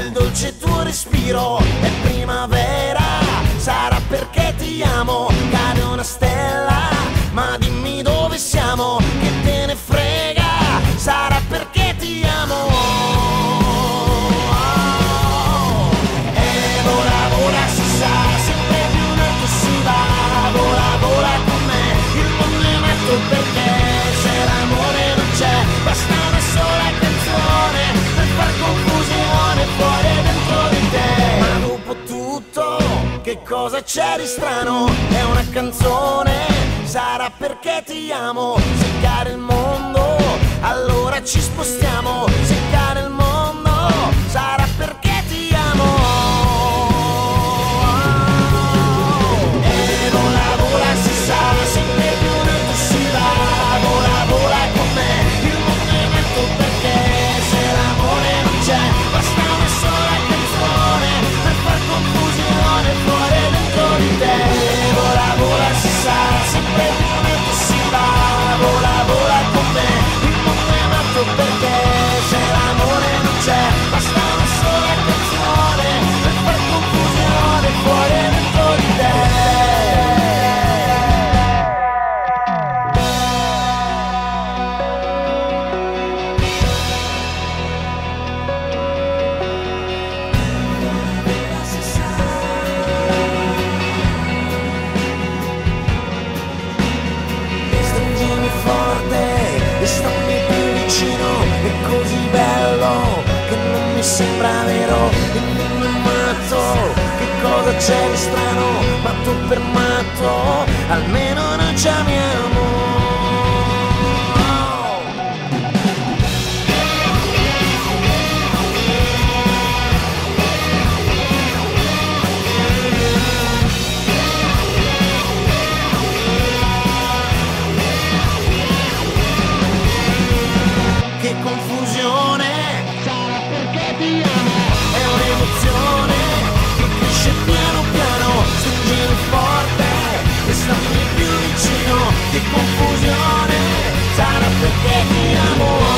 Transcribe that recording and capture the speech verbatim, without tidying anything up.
il dolce tuo respiro è primavera. Sarà perché ti amo, cade una stella, ma dimmi dove siamo, che te ne frega. Sarà perché ti amo. E vola, vola, si sa, sempre più in alto si va. Vola, vola con me, il mondo è matto perché se l'amore non c'è, basta una sola canzone per far confusione fuori e dentro di te. Ma dopo tutto, che cosa c'è di strano? È una canzone, sarà perché ti amo. Se cade il mondo, allora ci spostiamo. Se cade il mondo, sarà perché ti amo. E vola, vola, si sa, sempre più in alto si va. Vola, vola con me, il mondo è matto perché se l'amore non c'è, basta una sola canzone per far confusione fuori e dentro di te. Vola, vola, si sa, sempre più in alto si va. Vola, vola con me, il mondo è matto perché se l'amore non c'è, basta una sola canzone per far confusione fuori e dentro di te. Stringimi forte e stammi più vicino, è così bello che non mi sembra vero. Il mondo è matto, che cosa c'è di strano? Matto per matto, almeno noi ci amiamo. Che confusione, sarà perché ti amo. È un'emozione che cresce piano piano. Stringimi forte e stammi più vicino. Che confusione, sarà perché ti amo.